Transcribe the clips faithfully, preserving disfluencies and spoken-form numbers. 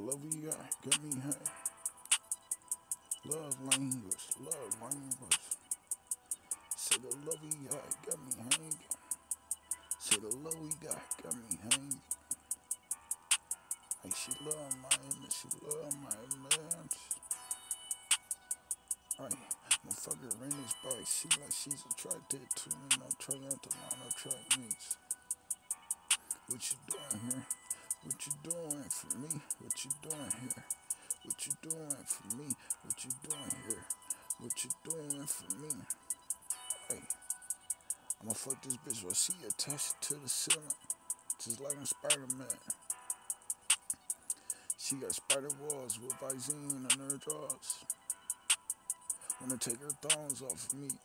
love we got, got me high. Love language, love language. Say the love we got, got me hanging. Say the love we got, got me hanging. Like she love my image, she love my image. Right, motherfucker ring this bike, she like she's attracted to me. No try out the line, no track meets. What you doing here? What you doing for me? What you doing here? What you doing for me? What you doing here? What you doing for me? Hey, I'ma fuck this bitch while she attached to the ceiling, just like I'm Spider-Man. She got spider walls with Visine on her drawers. Wanna take her thongs off of me.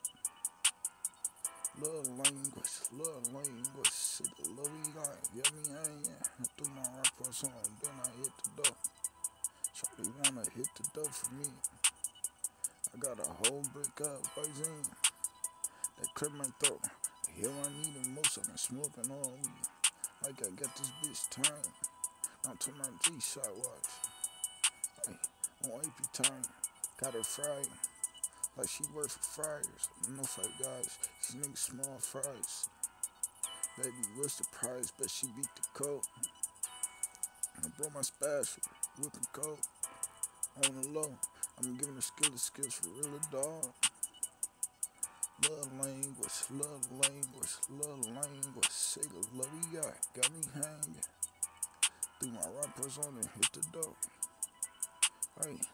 Love language, love language. See the love we got, yeah me hanging. I threw my rappers on, then I hit the dope. Charlie wanna hit the dope for me. I got a whole brick up Visine. That clear my throat. Here I need the most, I've been smoking all week. Like I got this bitch turned. Now to my G-Shot watch. Hey, on A P time, got her fried. Like she work for fryers. No fight guys, these niggas small fries. Baby, what's the price? Bet she beat the code. I brought my special, whipping coat. On the low, I'm giving her skills, skills for real dog. Love language, love language, love language. Say the love we got, got me hanging. Threw my rappers on and hit the dope. Hey.